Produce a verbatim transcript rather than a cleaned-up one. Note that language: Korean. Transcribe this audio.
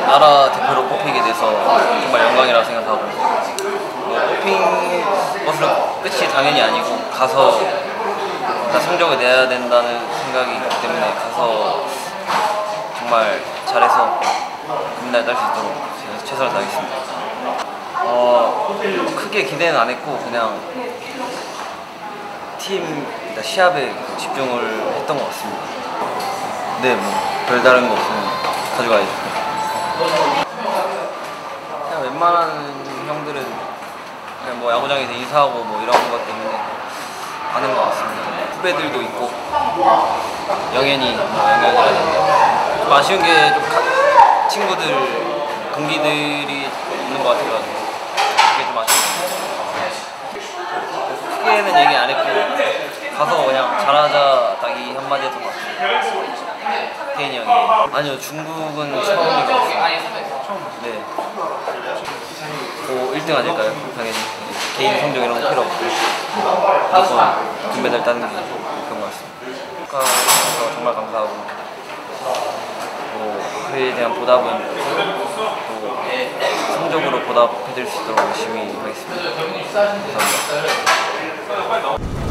나라 대표로 뽑히게 돼서 정말 영광이라고 생각하고, 뭐 뽑힌 것으로 끝이 당연히 아니고 가서 다 성적을 내야 된다는 생각이 있기 때문에 가서 정말 잘해서 금메달 딸 수 있도록 제가 최선을 다하겠습니다. 어, 크게 기대는 안 했고 그냥 팀 시합에 집중을 했던 것 같습니다. 네, 뭐 별다른 거 없으면 가져가야죠. 그냥 웬만한 형들은 그냥 뭐 야구장에서 인사하고 뭐 이런 것 때문에 아는 것 같습니다. 후배들도 있고 영현이 뭐 영현이라든가 좀 아쉬운 게 좀 친구들 동기들이 있는 것 같아가지고 그게 좀 아쉽습니다. 크게는 얘기 안 했고 가서 그냥 잘하자 딱 이 한마디였던 것 같아요. 태인이 형이. 아니요, 중국은 처음인 것 같습니다. 네. 뭐 일 등 아닐까요? 당연히. 개인 성적 이런 거 필요 없고 무조건 금메달 따는 게 그런 것 같습니다. 축하해서 정말 감사하고 뭐 그에 대한 보답은 또 성적으로 보답해드릴 수 있도록 열심히 하겠습니다. 감사합니다.